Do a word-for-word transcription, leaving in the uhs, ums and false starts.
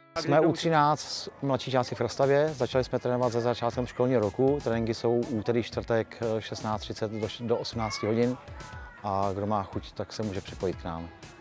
Jsme U třináct mladší žáci v Rostavě, začali jsme trénovat za začátkem školního roku. Tréninky jsou úterý, čtvrtek šestnáct třicet do osmnácti hodin a kdo má chuť, tak se může připojit k nám.